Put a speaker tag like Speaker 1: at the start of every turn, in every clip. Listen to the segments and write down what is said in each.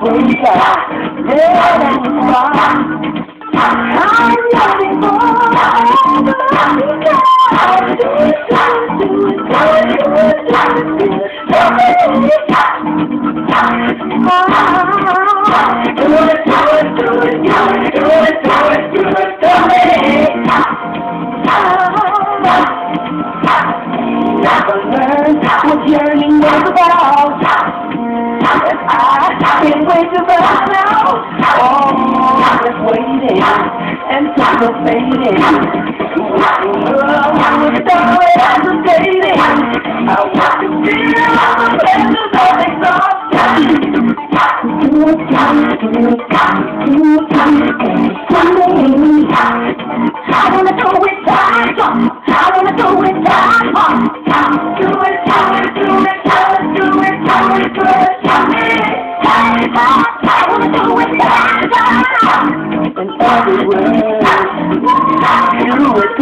Speaker 1: wake up, dead and far. I'm looking for what yearning was about. I can't wait to burn out. Oh, just waiting, anticipating. I was started hesitating. I want to feel all the pleasures of exhaustion. I wanna do it down. I wanna do it down. Do it, do it, do it, do it, do it, do it. I wanna do it down. And everywhere, do it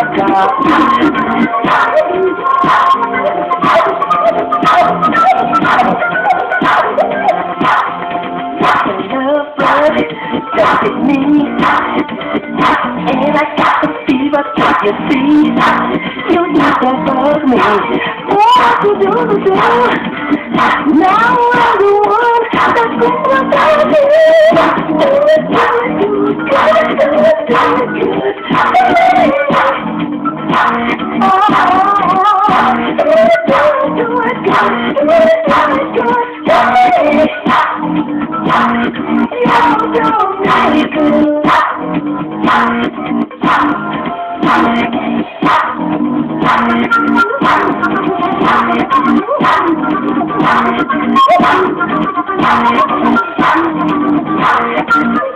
Speaker 1: Look at me, and I got the fever, can't you see? You just don't bug me. What you do? Now I'm the one that's going to do it. Do it, do it, do it, do it, do it.